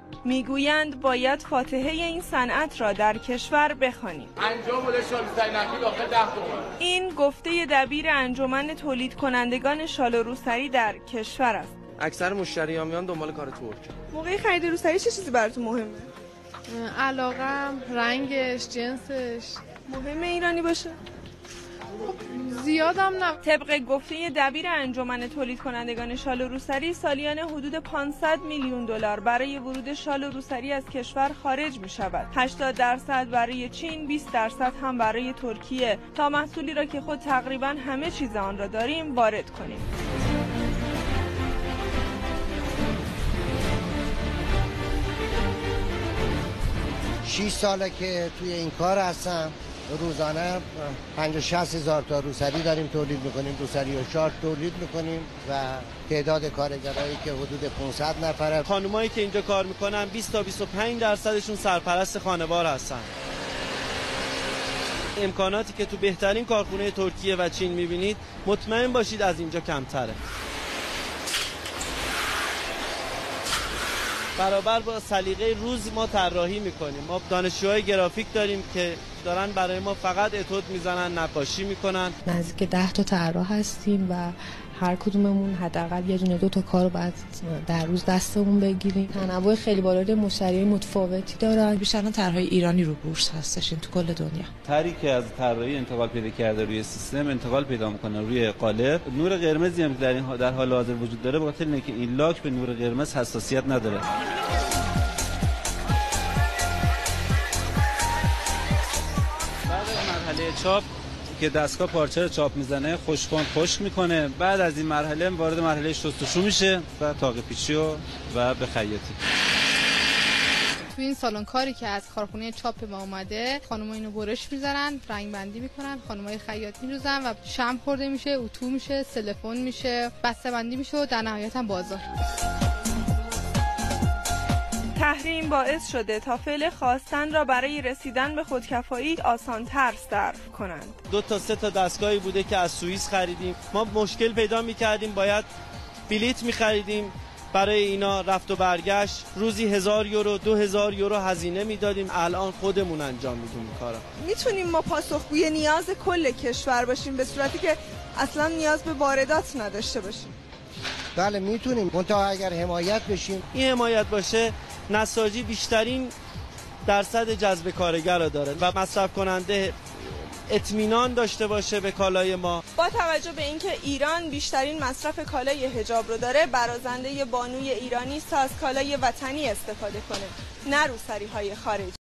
میگویند باید فاتحه این صنعت را در کشور بخوانیم. انجام شال روسری نخی داخل 10 تومان. این گفته دبیر انجمن تولید کنندگان شال و روسری در کشور است. اکثر مشتریان میان دنبال کار ترک. موقع خرید روسری چه چیزی براتون مهمه؟ علاقم، رنگش، جنسش. مهمه ایرانی باشه؟ زیادم نه. طبق گفته دبیر انجمن تولید کنندگان شال و روسری سالیانه حدود 500 میلیون دلار برای ورود شال و روسری از کشور خارج می شود. 80% برای چین، 20% هم برای ترکیه تا محصولی را که خود تقریبا همه چیز آن را داریم وارد کنیم. شش ساله که توی این کار هستم. روزانه 50-60 هزار تا روسری داریم تولید میکنیم، روسری و شارت تولید میکنیم و تعداد کارگرایی که حدود 500 نفره. خانمایی که اینجا کار میکنن 20 تا 25% سرپرست خانوار هستن. امکاناتی که تو بهترین کارخونه ترکیه و چین میبینید مطمئن باشید از اینجا کمتره. برابر با سلیقه روز ما طراحی میکنیم. ما دانشجوهای گرافیک داریم که دارن برای ما فقط اتود میزنن، نقاشی میکنن. نزدیک 10 تا طراح هستیم و هر کدوممون حداقل یه دونه 2 تا کارو بعد در روز دستمون بگیریم. تنوع خیلی بالای مشتریای متفاوتی دارن. بیشتر طرحهای ایرانی رو بورس هستشین تو کل دنیا. طرحی که از طراحی انتقال پیدا کرده روی سیستم انتقال پیدا میکنه روی قالب. نور قرمزی هم در حال حاضر وجود داره به خاطر اینکه این لاک به نور قرمز حساسیت نداره. بعد از مرحله چاپ که دستگاه پارچه رو چاپ میزنه، خشک میکنه. بعد از این مرحله وارد مرحله شستشو میشه و تاق پیچی و به خیاطی. تو این سالن کاری که از کارخونه چاپ ما اومده، خانم‌ها اینو برش میزنن، رنگ بندی میکنن، خانم‌های خیاط میروزن و شمع خورده میشه، اتو میشه، سلفون میشه، بسته بندی میشه و در نهایت هم بازار. تحریم باعث شده تا فعل خواستن را برای رسیدن به خودکفایی آسان‌تر صرف کنند. 2 تا 3 تا دستگاهی بوده که از سوئیس خریدیم. ما مشکل پیدا می‌کردیم، باید بلیت می‌خریدیم برای اینا، رفت و برگشت، روزی 1000 یورو 2000 یورو هزینه میدادیم. الان خودمون انجام میدیم کارا. میتونیم ما پاسخگوی نیاز کل کشور باشیم به صورتی که اصلا نیاز به واردات نداشته باشیم؟ بله میتونیم، منتها اگر حمایت بشیم. این حمایت باشه، نساجی بیشترین درصد جذب کارگر رو داره و مصرف کننده اطمینان داشته باشه به کالای ما. با توجه به اینکه ایران بیشترین مصرف کالای حجاب رو داره، برازنده بانوی ایرانی است از کالای وطنی استفاده کنه، نه روسری‌های خارجی.